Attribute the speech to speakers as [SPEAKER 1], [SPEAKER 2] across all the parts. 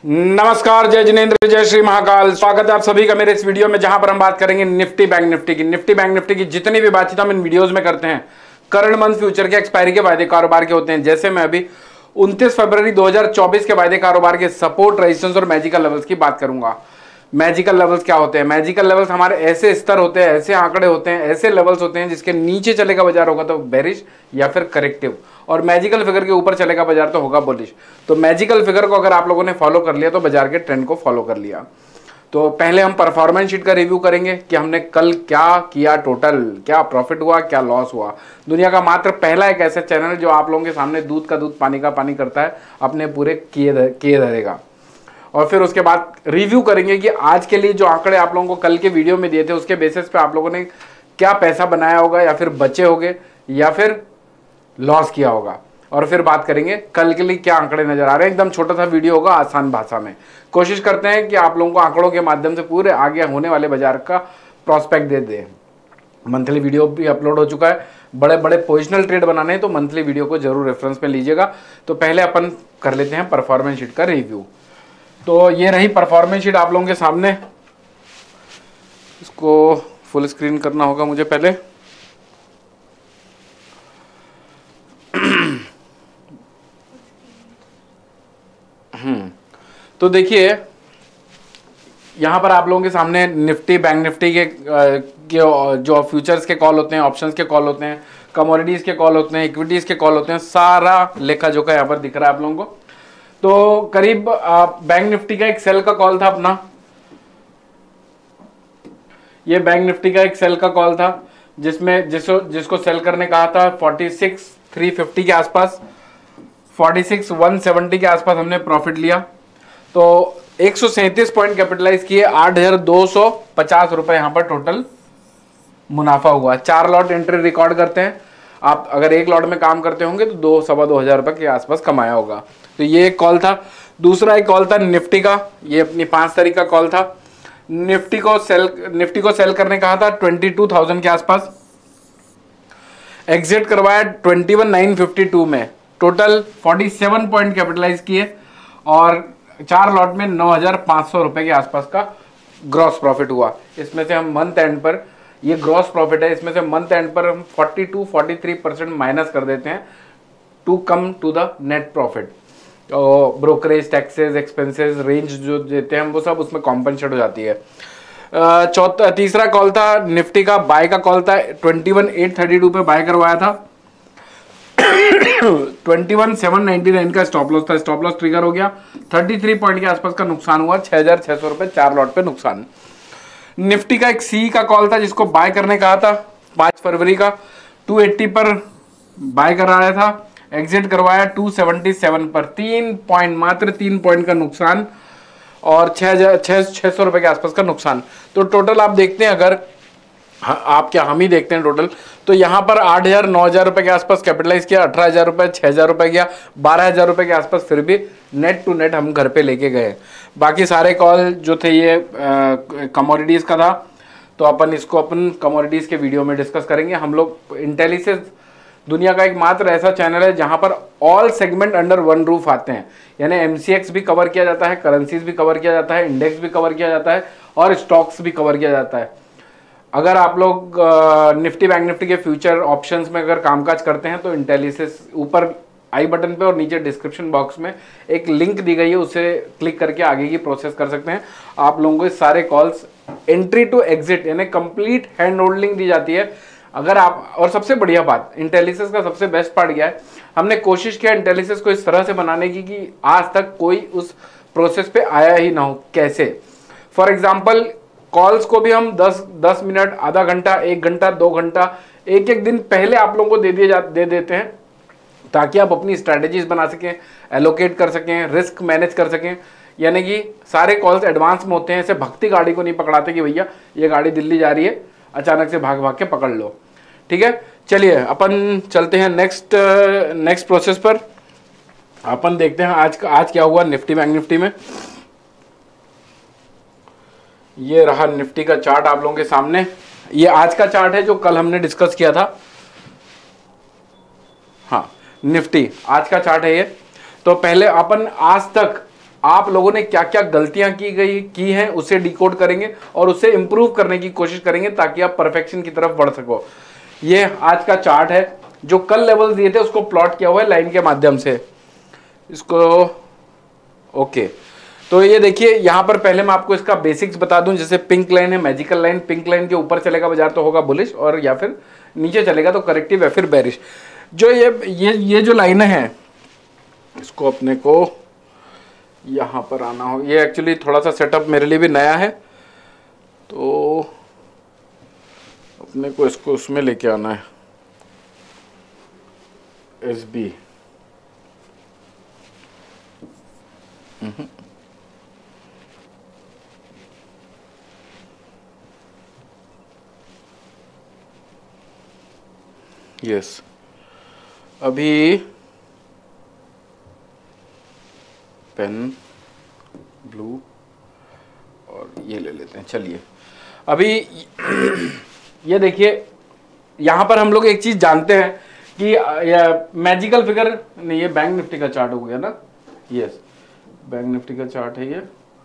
[SPEAKER 1] नमस्कार, जय जिनेंद्र, जय श्री महाकाल। स्वागत है आप सभी का मेरे इस वीडियो में, जहां पर हम बात करेंगे निफ्टी बैंक निफ्टी की। निफ्टी बैंक निफ्टी की जितनी भी बातचीत हम इन वीडियोस में करते हैं करंट मंथ फ्यूचर के एक्सपायरी के वायदे कारोबार के होते हैं। जैसे मैं अभी 29 फरवरी 2024 के वायदे कारोबार के सपोर्ट, रेजिस्टेंस और मैजिकल लेवल्स की बात करूंगा। मैजिकल लेवल्स क्या होते हैं? मैजिकल लेवल्स हमारे ऐसे स्तर होते हैं, ऐसे आंकड़े होते हैं, ऐसे लेवल्स होते हैं जिसके नीचे चलेगा बाजार होगा तो बेरिश या फिर करेक्टिव, और मैजिकल फिगर के ऊपर चलेगा बाजार तो होगा बुलिश। तो मैजिकल फिगर को अगर आप लोगों ने फॉलो कर लिया तो बाजार के ट्रेंड को फॉलो कर लिया। तो पहले हम परफॉर्मेंस शीट का रिव्यू करेंगे कि हमने कल क्या किया, टोटल क्या प्रॉफिट हुआ, क्या लॉस हुआ। दुनिया का मात्र पहला एक ऐसा चैनल जो आप लोगों के सामने दूध का दूध पानी का पानी करता है, अपने पूरे किए धरेगा। और फिर उसके बाद रिव्यू करेंगे कि आज के लिए जो आंकड़े आप लोगों को कल के वीडियो में दिए थे उसके बेसिस पे आप लोगों ने क्या पैसा बनाया होगा, या फिर बचे होगे, या फिर लॉस किया होगा। और फिर बात करेंगे कल के लिए क्या आंकड़े नजर आ रहे हैं। एकदम छोटा सा वीडियो होगा, आसान भाषा में। कोशिश करते हैं कि आप लोगों को आंकड़ों के माध्यम से पूरे आगे होने वाले बाजार का प्रोस्पेक्ट दे दें। मंथली वीडियो भी अपलोड हो चुका है। बड़े बड़े पोजिशनल ट्रेड बनाने हैं तो मंथली वीडियो को जरूर रेफरेंस में लीजिएगा। तो पहले अपन कर लेते हैं परफॉर्मेंस शीट का रिव्यू। तो ये रही परफॉर्मेंस शीट आप लोगों के सामने। इसको फुल स्क्रीन करना होगा मुझे पहले। तो देखिए यहां पर आप लोगों के सामने निफ्टी बैंक निफ्टी के जो फ्यूचर्स के कॉल होते हैं, ऑप्शंस के कॉल होते हैं, कमोडिटीज के कॉल होते हैं, इक्विटीज के कॉल होते हैं, सारा लेखा जोखा यहां पर दिख रहा है आप लोगों को। तो करीब बैंक निफ्टी का एक सेल का कॉल था अपना। ये बैंक निफ्टी का एक सेल का कॉल था जिसमें जिसको सेल करने कहा था 46,350 के आसपास, 46,170 के आसपास हमने प्रॉफिट लिया। तो 137 पॉइंट कैपिटलाइज किए, 8,250 रुपए यहां पर टोटल मुनाफा हुआ। 4 लॉट एंट्री रिकॉर्ड करते हैं। आप अगर एक लॉट में काम करते होंगे तो 2-2,500 रुपए के आसपास कमाया होगा। तो ये एक कॉल था। दूसरा एक कॉल था निफ्टी का। ये अपनी 5 तारीख का कॉल था। निफ्टी को सेल करने कहा था 22,000 के आसपास। एग्जिट करवाया 21,952 में। टोटल 47 पॉइंट कैपिटलाइज किए और 4 लॉट में 9,500 रुपए के आसपास का ग्रॉस प्रॉफिट हुआ। इसमें से हम मंथ एंड पर, ये ग्रॉस प्रॉफिट है, इसमें से मंथ एंड पर हम 42-43% माइनस कर देते हैं to come to the net profit. तो ब्रोकरेज, टैक्सेस, एक्सपेंसेस, रेंज जो देते हैं हम वो सब उसमें कॉम्पनसेट हो जाती है। तीसरा कॉल था निफ्टी का, बाय का कॉल था। 21,832 पे बाय करवाया था। 21,799 का स्टॉप लॉस था। स्टॉप लॉस ट्रिगर हो गया। 33 पॉइंट के आसपास का नुकसान हुआ। 6,600 रुपए 4 लॉट पे नुकसान। निफ्टी का एक सी का कॉल था जिसको बाय करने कहा था 5 फरवरी का। 280 पर बाय कराया था। एग्जिट करवाया 277 पर। 3 पॉइंट, मात्र 3 पॉइंट का नुकसान और 600 रुपए के आसपास का नुकसान। तो टोटल आप देखते हैं, अगर आप क्या हम ही देखते हैं टोटल, तो यहाँ पर 8,000 9,000 रुपए के आसपास कैपिटलाइज किया। 18,000 रुपए, 6,000 रुपए गया, 12,000 रुपए के आसपास फिर भी नेट टू नेट हम घर पे लेके गए। बाकी सारे कॉल जो थे ये कमोडिटीज का था। तो अपन कमोडिटीज के वीडियो में डिस्कस करेंगे। हम लोग इंटेलिसिस दुनिया का एक मात्र ऐसा चैनल है जहां पर all segment under one roof आते हैं। यानी एमसीएक्स भी कवर किया जाता है, करेंसीज भी कवर किया जाता है, इंडेक्स भी कवर किया जाता है और स्टॉक्स भी कवर किया जाता है। अगर आप लोग निफ्टी बैंक निफ्टी के फ्यूचर ऑप्शंस में अगर कामकाज करते हैं तो इंटेलिसिस, ऊपर आई बटन पे और नीचे डिस्क्रिप्शन बॉक्स में एक लिंक दी गई है, उसे क्लिक करके आगे की प्रोसेस कर सकते हैं। आप लोगों को सारे कॉल्स एंट्री टू एग्जिट यानी कंप्लीट हैंड होल्डिंग दी जाती है। अगर आप, और सबसे बढ़िया बात इंटेलिसिस का सबसे बेस्ट पार्ट क्या है, हमने कोशिश किया इंटेलिसिस को इस तरह से बनाने की कि आज तक कोई उस प्रोसेस पे आया ही ना हो। कैसे? फॉर एग्जाम्पल कॉल्स को भी हम 10 मिनट, आधा घंटा, 1 घंटा, 2 घंटा, एक दिन पहले आप लोगों को दे देते हैं ताकि आप अपनी स्ट्रैटेजीज बना सकें, एलोकेट कर सकें, रिस्क मैनेज कर सकें। यानी कि सारे कॉल्स एडवांस में होते हैं। ऐसे भक्ति गाड़ी को नहीं पकड़ाते कि भैया ये गाड़ी दिल्ली जा रही है, अचानक से भाग भाग के पकड़ लो। ठीक है, चलिए अपन चलते हैं नेक्स्ट प्रोसेस पर। अपन देखते हैं आज क्या हुआ निफ्टी बैंक निफ्टी में। ये रहा निफ्टी का चार्ट आप लोगों के सामने। ये आज का चार्ट है जो कल हमने डिस्कस किया था। हाँ, निफ्टी आज का चार्ट है ये। तो पहले अपन आज तक आप लोगों ने क्या क्या गलतियां की हैं उसे डिकोड करेंगे और उसे इंप्रूव करने की कोशिश करेंगे ताकि आप परफेक्शन की तरफ बढ़ सको। ये आज का चार्ट है, जो कल लेवल दिए थे उसको प्लॉट किया हुआ है लाइन के माध्यम से इसको। ओके, तो ये देखिए यहां पर पहले मैं आपको इसका बेसिक्स बता दूं। जैसे पिंक लाइन है मैजिकल लाइन, पिंक लाइन के ऊपर चलेगा बाजार तो होगा बुलिश, और या फिर नीचे चलेगा तो करेक्टिव या फिर बेरिश। जो ये जो लाइनें हैं इसको अपने को यहाँ पर आना हो। ये एक्चुअली थोड़ा सा सेटअप मेरे लिए भी नया है, तो अपने को इसको उसमें लेके आना है, SB। यस, अभी पेन ब्लू और ये ले लेते हैं। चलिए अभी ये देखिए यहां पर हम लोग एक चीज जानते हैं कि मैजिकल फिगर नहीं, ये बैंक निफ्टी का चार्ट हो गया ना। यस, बैंक निफ्टी का चार्ट है ये।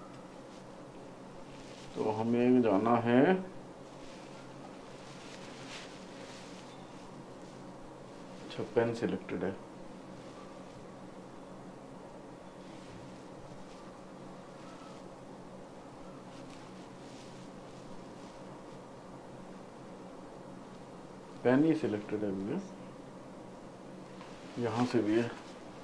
[SPEAKER 1] तो हमें जाना है अच्छा, पेन सिलेक्टेड है। पेन ही सिलेक्टेड है मुझे, यहां से भी है।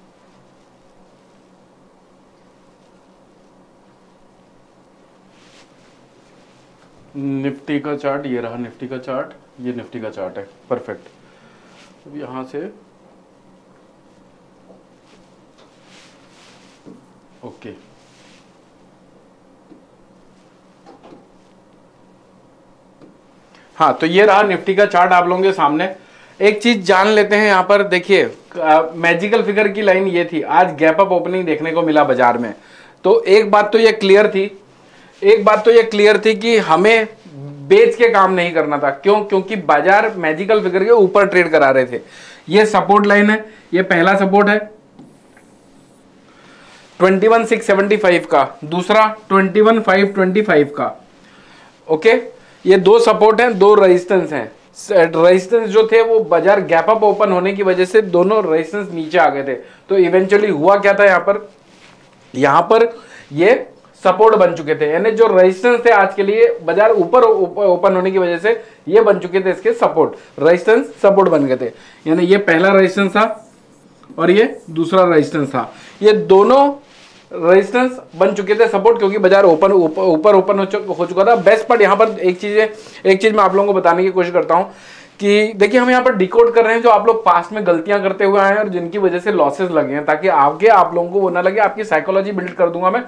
[SPEAKER 1] निफ्टी का चार्ट ये रहा, निफ्टी का चार्ट, ये निफ्टी का चार्ट है। परफेक्ट। अब यहां से ओके, हाँ, तो ये रहा निफ्टी का चार्ट आप लोगों के सामने। एक चीज जान लेते हैं यहां पर, देखिए मैजिकल फिगर की लाइन ये थी, आज गैप अप ओपनिंग देखने को मिला बाजार में। तो एक बात तो ये क्लियर थी कि हमें बेच के काम नहीं करना था। क्यों? क्योंकि बाजार मैजिकल फिगर के ऊपर ट्रेड करा रहे थे। ये सपोर्ट लाइन है, ये पहला सपोर्ट है 21,675 का, दूसरा 21,525 का। ओके, ये दो सपोर्ट हैं, दो रेजिस्टेंस हैं। रेजिस्टेंस जो थे वो बाजार गैप अप ओपन होने की वजह से दोनों रेजिस्टेंस नीचे आ गए थे। तो इवेंचुअली हुआ क्या था, यहां पर ये सपोर्ट बन चुके थे, यानी जो रेजिस्टेंस थे आज के लिए बाजार ऊपर ओपन होने की वजह से ये बन चुके थे इसके सपोर्ट, रेजिस्टेंस सपोर्ट बन गए थे। यानी ये पहला रेजिस्टेंस था और ये दूसरा रेजिस्टेंस था। ये दोनों रेजिस्टेंस बन चुके थे सपोर्ट, क्योंकि बाजार ऊपर ओपन हो चुका था। बेस्ट पार्ट यहाँ पर एक चीज मैं आप लोगों को बताने की कोशिश करता हूँ कि देखिए हम यहाँ पर डिकोड कर रहे हैं जो आप लोग पास्ट में गलतियां करते हुए आए हैं और जिनकी वजह से लॉसेस लगे हैं, ताकि आगे आप लोगों को वो ना लगे। आपकी साइकोलॉजी बिल्ड कर दूंगा मैं।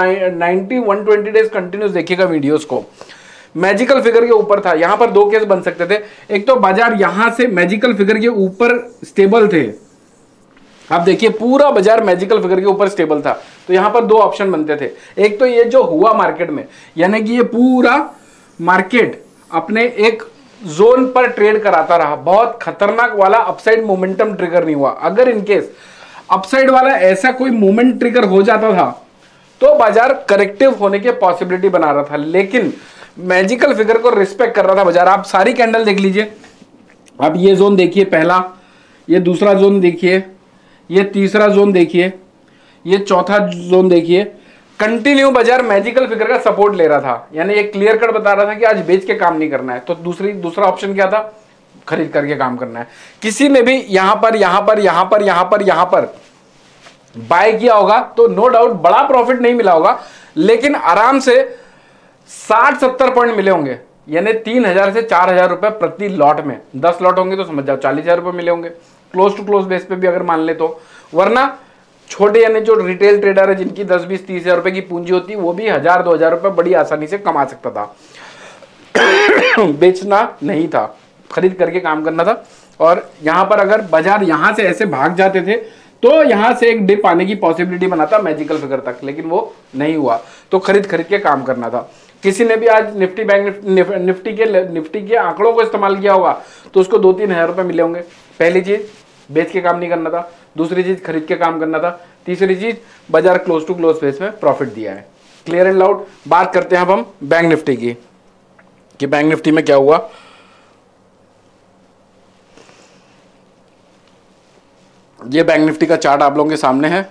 [SPEAKER 1] 120 डेज कंटिन्यूस देखिएगा वीडियोस को। मैजिकल फिगर के ऊपर था, यहां पर दो केस बन सकते थे। एक तो बाजार यहां से मैजिकल फिगर के ऊपर स्टेबल थे, आप देखिए पूरा बाजार मैजिकल फिगर के ऊपर स्टेबल था। तो यहां पर दो ऑप्शन बनते थे। एक तो ये जो हुआ मार्केट में, यानी कि ये पूरा मार्केट अपने एक जोन पर ट्रेड कराता रहा, बहुत खतरनाक वाला अपसाइड मोमेंटम ट्रिगर नहीं हुआ। अगर इनकेस अपसाइड वाला ऐसा कोई मोमेंट ट्रिगर हो जाता था तो बाजार करेक्टिव होने के पॉसिबिलिटी बना रहा था, लेकिन मैजिकल फिगर को रिस्पेक्ट कर रहा था बाजार। आप सारी कैंडल देख लीजिए, आप ये जोन देखिए पहला, ये दूसरा जोन देखिए, ये तीसरा जोन देखिए, ये चौथा जोन देखिए। कंटिन्यू बाजार मैजिकल फिगर का सपोर्ट ले रहा था, यानी एक क्लियर कट बता रहा था कि आज बेच के काम नहीं करना है। तो दूसरा ऑप्शन क्या था, खरीद करके काम करना है। किसी ने भी यहां पर बाय किया होगा तो नो डाउट बड़ा प्रॉफिट नहीं मिला होगा, लेकिन आराम से 60-70 पॉइंट मिले होंगे, यानी 3,000 से 4,000 रुपए प्रति लॉट में। 10 लॉट होंगे तो समझ जाओ 40,000 रुपए मिले होंगे, क्लोज टू क्लोज बेस पे भी अगर मान ले तो। वरना छोटे यानी जो रिटेल ट्रेडर है जिनकी 10-20-30,000 रुपए की पूंजी होती है, वो भी 1,000-2,000 रुपए बड़ी आसानी से कमा सकता था। बेचना नहीं था, खरीद करके काम करना था। और यहां पर अगर बाजार यहां से ऐसे भाग जाते थे तो यहां से एक डिप आने की पॉसिबिलिटी बनाता मैजिकल फिगर तक, लेकिन वो नहीं हुआ। तो खरीद के काम करना था। किसी ने भी आज निफ्टी के आंकड़ों को इस्तेमाल किया होगा तो उसको 2-3 हज़ार रुपए मिले होंगे। पहली चीज। बेच के काम नहीं करना था, दूसरी चीज खरीद के काम करना था, तीसरी चीज बाजार क्लोज टू क्लोज बेस में प्रॉफिट दिया है। Clear and loud. बात करते हैं अब हम बैंक निफ्टी की कि बैंक निफ्टी में क्या हुआ। ये बैंक निफ्टी का चार्ट आप लोगों के सामने है।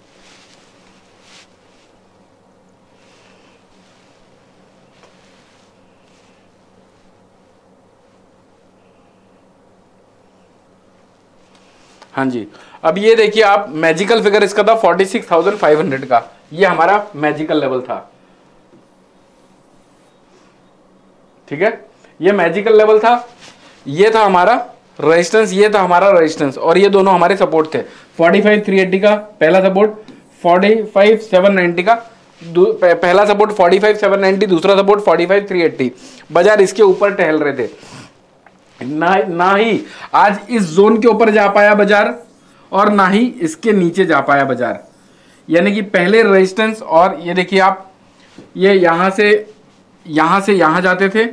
[SPEAKER 1] हाँ जी, अब ये देखिए आप, मैजिकल फिगर इसका था 46,500 का, ये हमारा मैजिकल लेवल था। ठीक है, ये मैजिकल लेवल था, ये था हमारा रेजिस्टेंस, ये था हमारा रेजिस्टेंस, और ये दोनों हमारे सपोर्ट थे। 45,380 का पहला सपोर्ट, 45,790 का पहला सपोर्ट, 45,790 दूसरा सपोर्ट, 45,380। बाजार इसके ऊपर टहल रहे थे, ना ही आज इस जोन के ऊपर जा पाया बाजार और ना ही इसके नीचे जा पाया बाजार। यानी कि पहले रेजिस्टेंस, और ये देखिए आप, ये यहां से यहां जाते थे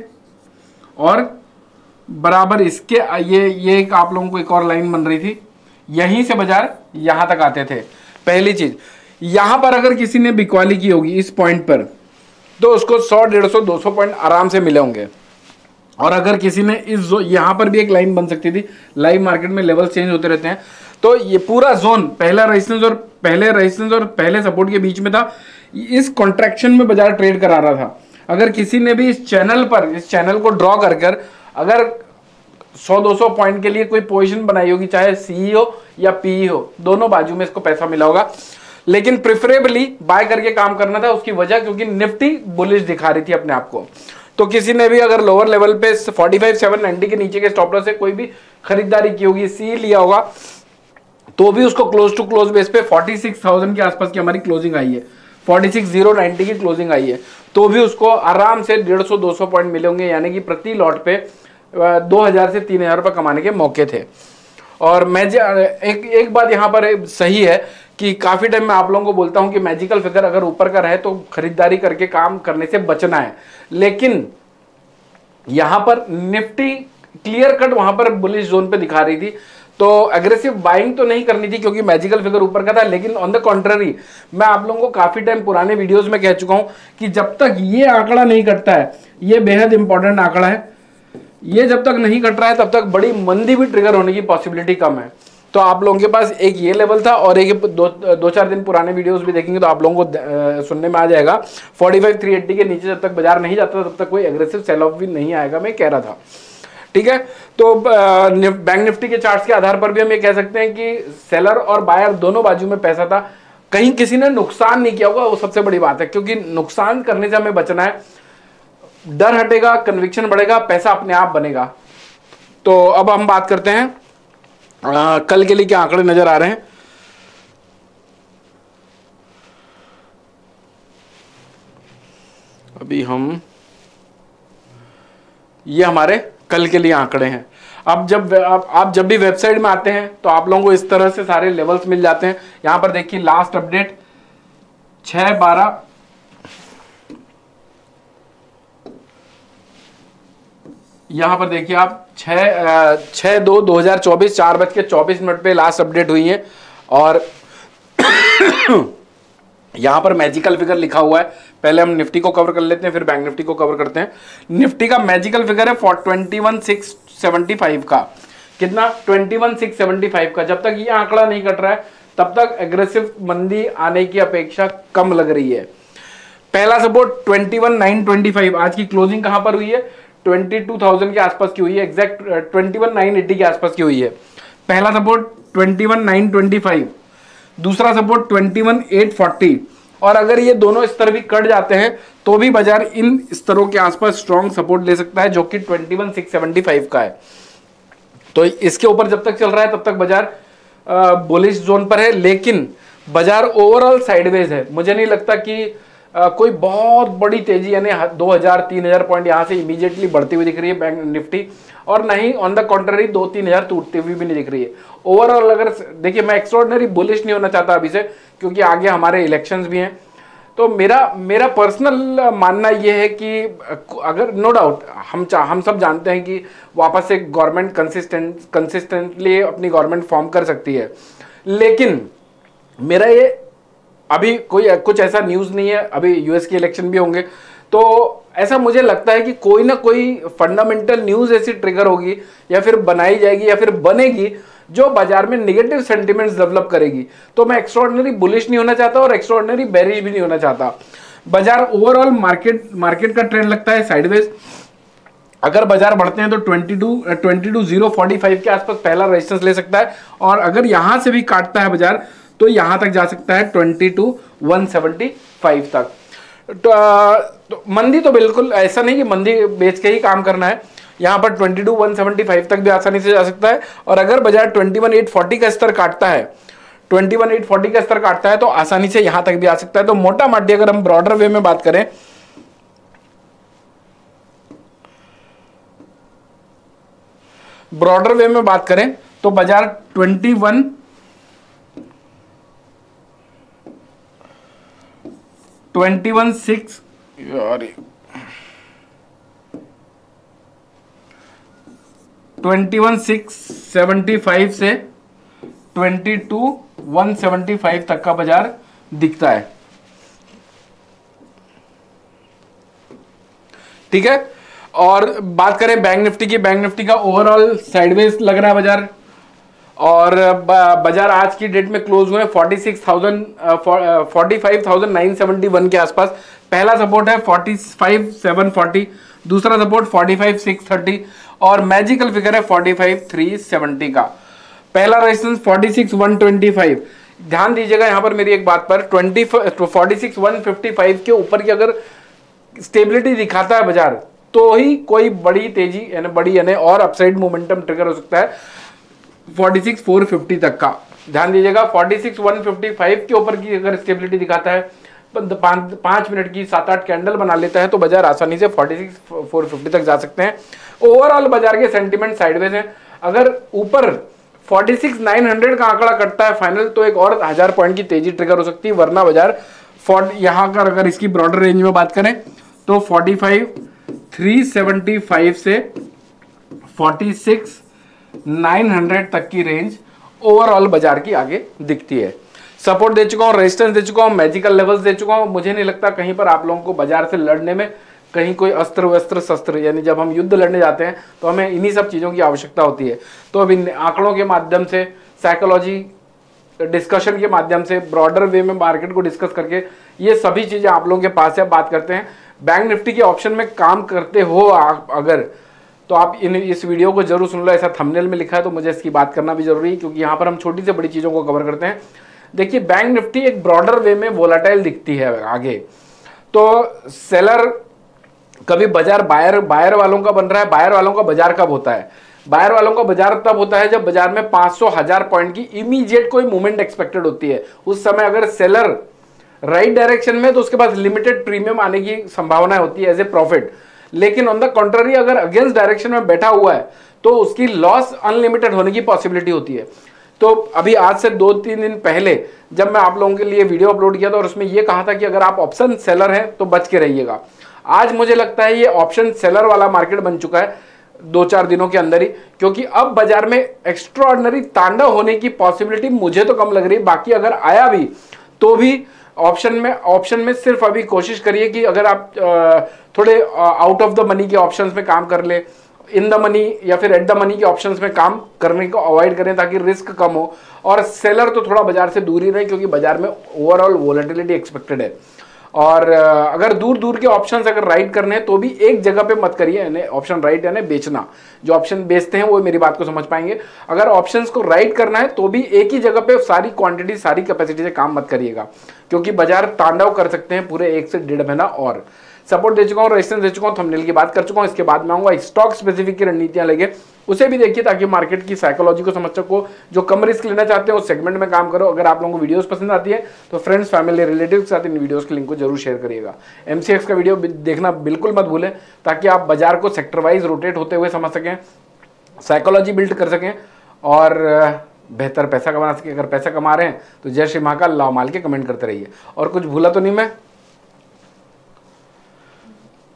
[SPEAKER 1] और बराबर इसके ये एक आप लोगों को एक और लाइन बन रही थी, यहीं से बाजार यहां तक आते थे। पहली चीज, यहां पर अगर किसी ने बिकवाली की होगी इस पॉइंट पर, तो उसको 100, 150, 200 पॉइंट आराम से मिले होंगे। और अगर किसी ने इस यहां पर भी एक लाइन बन सकती थी, लाइव मार्केट में लेवल चेंज होते रहते हैं, तो ये पूरा जोन पहला रेजिस्टेंस और पहले सपोर्ट के बीच में था। इस कॉन्ट्रैक्शन में बाजार ट्रेड करा रहा था। अगर किसी ने भी इस चैनल को ड्रॉ कर अगर 100-200 पॉइंट के लिए कोई पोजीशन बनाई होगी, चाहे सी हो या पी हो, दोनों बाजू में इसको पैसा मिला होगा। लेकिन प्रेफरेबली बाय करके काम करना था, उसकी वजह क्योंकि निफ्टी बुलिश दिखा रही थी अपने आप को। तो किसी ने भी अगर लोअर लेवल पे 45,790 के नीचे के स्टॉप लॉस से कोई भी खरीदारी की होगी, सी लिया होगा, तो भी उसको क्लोज टू क्लोज बेस पे 46,000 के आसपास की हमारी क्लोजिंग आई है, 46,090 की क्लोजिंग आई है, तो भी उसको आराम से 150-200 पॉइंट मिले होंगे। यानी कि प्रति लॉट पे 2,000 से 3,000 रुपये कमाने के मौके थे। और एक बात यहाँ पर सही है कि काफी टाइम मैं आप लोगों को बोलता हूं कि मैजिकल फिगर अगर ऊपर का रहे तो खरीदारी करके काम करने से बचना है। लेकिन यहां पर निफ्टी क्लियर कट वहां पर बुलिश जोन पे दिखा रही थी, तो एग्रेसिव बाइंग तो नहीं करनी थी क्योंकि मैजिकल फिगर ऊपर का था। लेकिन ऑन द कॉन्ट्ररी, मैं आप लोगों को काफी टाइम पुराने वीडियोस में कह चुका हूं कि जब तक ये आंकड़ा नहीं कटता है, ये बेहद इंपॉर्टेंट आंकड़ा है, ये जब तक नहीं कट रहा है तब तक बड़ी मंदी भी ट्रिगर होने की पॉसिबिलिटी कम है। तो आप लोगों के पास एक ये लेवल था, और एक 2-4 दिन पुराने वीडियोस भी देखेंगे तो आप लोगों को सुनने में आ जाएगा 45,380 के नीचे जब तक बाजार नहीं जाता तब तक कोई एग्रेसिव सेल ऑफ भी नहीं आएगा, मैं कह रहा था। ठीक है, तो बैंक निफ्टी के चार्ट्स के आधार पर भी हम ये कह सकते हैं कि सेलर और बायर दोनों बाजू में पैसा था। कहीं किसी ने नुकसान नहीं किया होगा, वो सबसे बड़ी बात है, क्योंकि नुकसान करने से हमें बचना है। डर हटेगा, कन्विक्शन बढ़ेगा, पैसा अपने आप बनेगा। तो अब हम बात करते हैं कल के लिए क्या आंकड़े नजर आ रहे हैं। अभी हम, ये हमारे कल के लिए आंकड़े हैं। अब आप जब भी वेबसाइट में आते हैं तो आप लोगों को इस तरह से सारे लेवल्स मिल जाते हैं। यहां पर देखिए लास्ट अपडेट 6/12, यहां पर देखिए आप 6/2/2024 4:24 पे लास्ट अपडेट हुई है। और यहां पर मैजिकल फिगर लिखा हुआ है। पहले हम निफ्टी को कवर कर लेते हैं, फिर बैंक निफ्टी को कवर करते हैं। निफ्टी का मैजिकल फिगर है 21,675 का। कितना? 21,675 का। जब तक ये आंकड़ा नहीं कट रहा है तब तक एग्रेसिव मंदी आने की अपेक्षा कम लग रही है। पहला सपोर्ट 21,925, आज की क्लोजिंग कहां पर हुई है? 22,000 के आसपास की हुई है, एग्जैक्ट 21,980 के आसपास की हुई है। पहला सपोर्ट 21,925, दूसरा सपोर्ट 21,840। और अगर ये दोनों स्तर भी कट जाते हैं तो भी बाजार इन स्तरों के आसपास स्ट्रॉन्ग सपोर्ट ले सकता है, जो कि 21,675 का है। तो इसके ऊपर जब तक चल रहा है तब तक बाजार बुलिश जोन पर है, लेकिन बाजार ओवरऑल साइडवेज है। मुझे नहीं लगता कि कोई बहुत बड़ी तेजी, यानी 2,000-3,000 पॉइंट यहां से इमीडिएटली बढ़ती हुई दिख रही है बैंक निफ्टी, और नहीं ऑन द कॉन्ट्ररी 2-3,000 टूटती हुई भी नहीं दिख रही है। ओवरऑल अगर देखिए, मैं एक्स्ट्राऑर्डिनरी बुलिश नहीं होना चाहता अभी से, क्योंकि आगे हमारे इलेक्शंस भी हैं, तो मेरा पर्सनल मानना ये है कि अगर नो डाउट हम सब जानते हैं कि वापस से गवर्नमेंट कंसिस्टेंटली अपनी गवर्नमेंट फॉर्म कर सकती है, लेकिन मेरा ये अभी कोई कुछ ऐसा न्यूज़ नहीं है, अभी यूएस के इलेक्शन भी होंगे, तो ऐसा मुझे लगता है कि कोई ना कोई फंडामेंटल न्यूज़ ऐसी ट्रिगर होगी या फिर बनाई जाएगी या फिर बनेगी जो बाजार में नेगेटिव सेंटिमेंट्स डेवलप करेगी। तो मैं एक्स्ट्राऑर्डिनरी बुलिश नहीं होना चाहता और एक्स्ट्राऑर्डिनरी बेरिश भी नहीं होना चाहता। बाजार ओवरऑल मार्केट का ट्रेंड लगता है साइडवेज। अगर बाजार बढ़ते हैं तो 22,045 के आसपास पहला रेजिस्टेंस ले सकता है, और अगर यहां से भी काटता है बाजार तो यहां तक जा सकता है 22,175 तक। तो मंदी तो बिल्कुल ऐसा नहीं कि मंदी बेच के ही काम करना है, यहां पर 22,175 तक भी आसानी से जा सकता है। और अगर बाजार 21,840 का स्तर काटता है 21,840 का स्तर काटता है तो आसानी से यहां तक भी आ सकता है। तो मोटा माटी अगर हम ब्रॉडर वे में बात करें, तो बाजार 21,675 से 22,175 तक का बाजार दिखता है। ठीक है, और बात करें बैंक निफ्टी की, बैंक निफ्टी का ओवरऑल साइडवेज लग रहा है बाजार, और बाजार आज की डेट में क्लोज हुए 45,971 के आसपास। पहला सपोर्ट है 45,740, दूसरा सपोर्ट 45,630 और मैजिकल फिगर है 45,370 का। पहला रेजिस्टेंस 46,125। ध्यान दीजिएगा यहां पर मेरी एक बात पर, 46,155 के ऊपर की अगर स्टेबिलिटी दिखाता है बाजार तो ही कोई बड़ी तेजी यानी और अपसाइड मोमेंटम ट्रिगर हो सकता है 46,450 तक का। ध्यान दीजिएगा 46,155 के ऊपर की अगर स्टेबिलिटी दिखाता है, 5 मिनट की 7-8 कैंडल बना लेता है तो बाजार आसानी से 46,450 तक जा सकते हैं। ओवरऑल बाजार के सेंटीमेंट साइडवेज हैं। अगर ऊपर 46,900 का आंकड़ा कटता है फाइनल तो एक और 1000 पॉइंट की तेजी ट्रिगर हो सकती है, वरना बाजार यहां का अगर इसकी ब्रॉडर रेंज में बात करें तो 45,375 से 46,900 तक की रेंज ओवरऑल बाजार की आगे दिखती है। सपोर्ट दे चुका हूं, रेजिस्टेंस दे चुका हूं, मैजिकल लेवल्स दे चुका हूं। मुझे नहीं लगता कहीं पर आप लोगों को बाजार से लड़ने में कहीं कोई अस्त्र वस्त्र शस्त्र, यानी जब हम युद्ध लड़ने जाते हैं तो हमें इन्हीं सब चीज़ों की आवश्यकता होती है। तो अब इन आंकड़ों के माध्यम से, साइकोलॉजी डिस्कशन के माध्यम से, ब्रॉडर वे में मार्केट को डिस्कस करके ये सभी चीज़ें आप लोगों के पास है, बात करते हैं। बैंक निफ्टी के ऑप्शन में काम करते हो आप अगर, तो आप इस वीडियो को जरूर सुन लो। ऐसा थंबनेल में लिखा है तो मुझे इसकी बात करना भी जरूरी है, क्योंकि यहाँ पर हम छोटी से बड़ी चीज़ों को कवर करते हैं। देखिए बैंक निफ्टी एक ब्रॉडर वे में वोलाटाइल दिखती है आगे, तो सेलर कभी बाजार बायर वालों का बन रहा है। बायर वालों का बाजार कब होता है? बायर वालों का बाजार तब होता है जब बाजार में 500,000 पॉइंट की इमीडिएट कोई मूवमेंट एक्सपेक्टेड होती है। उस समय अगर सेलर राइट डायरेक्शन में तो उसके पास लिमिटेड प्रीमियम आने की संभावना होती है एज ए प्रॉफिट, लेकिन ऑन द कॉन्ट्ररी अगर अगेंस्ट डायरेक्शन में बैठा हुआ है तो उसकी लॉस अनलिमिटेड होने की पॉसिबिलिटी होती है। तो अभी आज से 2-3 दिन पहले जब मैं आप लोगों के लिए वीडियो अपलोड किया था और उसमें यह कहा था कि अगर आप ऑप्शन सेलर हैं तो बच के रहिएगा। आज मुझे लगता है ये ऑप्शन सेलर वाला मार्केट बन चुका है 2-4 दिनों के अंदर ही, क्योंकि अब बाजार में एक्स्ट्राऑर्डिनरी तांडव होने की पॉसिबिलिटी मुझे तो कम लग रही है। बाकी अगर आया भी तो भी ऑप्शन में सिर्फ अभी कोशिश करिए कि अगर आप थोड़े आउट ऑफ द मनी के ऑप्शंस में काम कर ले, इन द मनी या फिर एट द मनी के ऑप्शंस में काम करने को अवॉइड करें ताकि रिस्क कम हो। और सेलर तो थोड़ा बाजार से दूर ही रहे, क्योंकि बाजार में ओवरऑल वोलेटिलिटी एक्सपेक्टेड है। और अगर दूर के ऑप्शंस अगर राइट करने हैं तो भी एक जगह पे मत करिए, ऑप्शन राइट यानी बेचना। जो ऑप्शन बेचते हैं वो मेरी बात को समझ पाएंगे। अगर ऑप्शंस को राइट करना है तो भी एक ही जगह पे सारी क्वांटिटी सारी कैपेसिटी से काम मत करिएगा, क्योंकि बाजार तांडव कर सकते हैं पूरे 1 से 1.5 महीना। और सपोर्ट दे चुका हूँ, रेजिस्टेंस दे चुका हूँ, थंबनेल की बात कर चुका हूँ। इसके बाद में आऊंगा स्टॉक स्पेसिफिक की रणनीतियां लेके, उसे भी देखिए ताकि मार्केट की साइकोलॉजी को समझ सको। जो कम रिस्क लेना चाहते हैं उस सेगमेंट में काम करो। अगर आप लोगों को वीडियोस पसंद आती है तो फ्रेंड्स, फैमिली, रिलेटिव के साथ इन वीडियोस के लिंक को जरूर शेयर करिएगा। MCX का वीडियो देखना बिल्कुल मत भूलें, ताकि आप बाजार को सेक्टर वाइज रोटेट होते हुए समझ सकें, साइकोलॉजी बिल्ड कर सकें और बेहतर पैसा कमा सकें। अगर पैसा कमा रहे हैं तो जय श्री महाकाल, लाओ माल के कमेंट करते रहिए। और कुछ भूला तो नहीं मैं?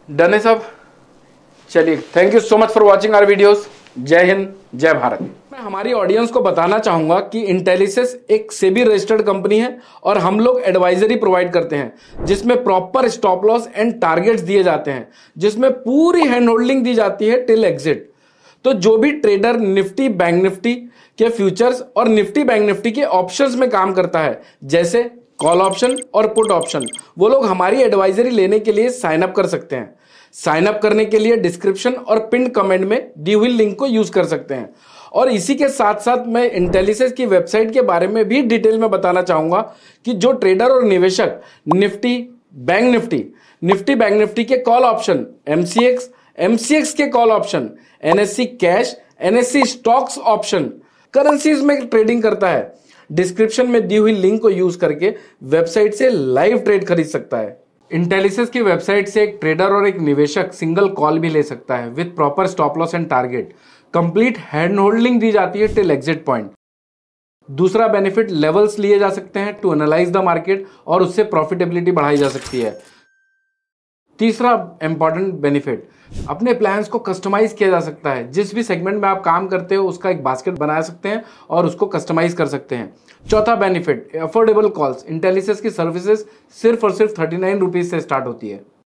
[SPEAKER 1] डन है सब। चलिए, thank you so much for watching our videos. जय हिंद, जय भारत। मैं हमारी ऑडियंस को बताना चाहूंगा कि इंटेलिसिस एक सेबी रजिस्टर्ड कंपनी है और हम लोग एडवाइजरी प्रोवाइड करते हैं जिसमें proper stop loss and targets दिए जाते हैं, जिसमें पूरी हैंड होल्डिंग दी जाती है टिल एग्जिट। तो जो भी ट्रेडर निफ्टी बैंक निफ्टी के फ्यूचर्स और निफ्टी बैंक निफ्टी के ऑप्शंस में काम करता है, जैसे कॉल ऑप्शन और पुट ऑप्शन, वो लोग हमारी एडवाइजरी लेने के लिए साइन अप कर सकते हैं। साइन अप करने के लिए डिस्क्रिप्शन और पिन कमेंट में दी हुई लिंक को यूज कर सकते हैं। और इसी के साथ साथ मैं इंटेलिसिस की वेबसाइट के बारे में भी डिटेल में बताना चाहूंगा कि जो ट्रेडर और निवेशक निफ्टी बैंक निफ्टी के कॉल ऑप्शन, एमसीएक्स के call option, NSC cash, NSC stocks option, currencies में ट्रेडिंग करता है, डिस्क्रिप्शन में दी हुई लिंक को यूज करके वेबसाइट से लाइव ट्रेड खरीद सकता है। इंटेलिसिस की वेबसाइट से एक ट्रेडर और एक निवेशक सिंगल कॉल भी ले सकता है with proper stop loss and target. Complete hand holding दी जाती है टिल एग्जिट पॉइंट। दूसरा बेनिफिट, लेवल्स लिए जा सकते हैं टू एनालाइज द मार्केट और उससे प्रॉफिटेबिलिटी बढ़ाई जा सकती है। तीसरा इंपॉर्टेंट बेनिफिट, अपने प्लान्स को कस्टमाइज किया जा सकता है। जिस भी सेगमेंट में आप काम करते हो उसका एक बास्केट बना सकते हैं और उसको कस्टमाइज कर सकते हैं। चौथा बेनिफिट, अफोर्डेबल कॉल्स। इंटेलिसिस की सर्विसेज सिर्फ और सिर्फ 39 रुपीज से स्टार्ट होती है।